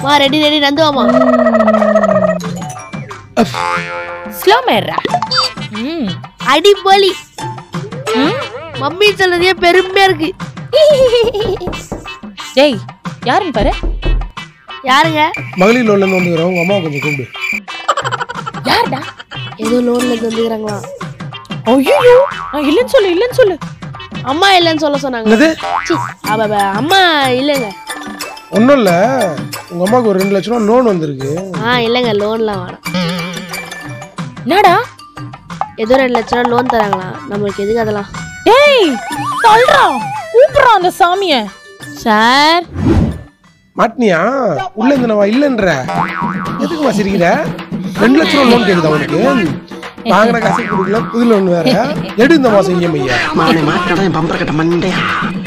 மா ready ready Nandu வாமா. Slow மேரா. அடி போலி. மம்மி சொல்றதே பெருமையா இருக்கு. டேய் யாருன்னு பாரு. யாருங்க? மகளிர் லோன்ல இருந்து வந்துக்கிறோம். உங்க அம்மா கொஞ்சம் கூப்பிடு. யாருடா? ஏதோ லோன்ல இருந்து வந்துக்கிறாங்களா? ஐயோ நான் இல்லன்னு சொல்லு. அம்மா இல்லைன்னு சொல்ல சொன்னாங்க. என்னது? அம்மா இல்லைங்க. ஒன்றும் இல்லை, உங்கள் அம்மாவுக்கு ஒரு 2 லட்சம் ரூபா லோன் வந்திருக்கு. இல்லைங்க, லோன்லாம் வேணாம். என்னடா? ஏதோ 2 லட்சம் ரூபா லோன் தராங்களா? நம்மளுக்கு எதுக்கு அதெல்லாம்? டேய் சொல்றா, கூப்பிடுறான் அந்த சாமிய. சார் மாட்டினியா? உள்ள இருந்து நான் இல்லைன்ற எதுக்கு வச்சிருக்கிற? 2 லட்சம் ரூபா லோன் கேக்குதா உனக்கு? வாங்கின காசு கொடுக்கல, புது லோன் வேற. எடு இந்த மாசம் இஎம்ஐ. மாட்டடா பம்பர கட்ட மண்டையா.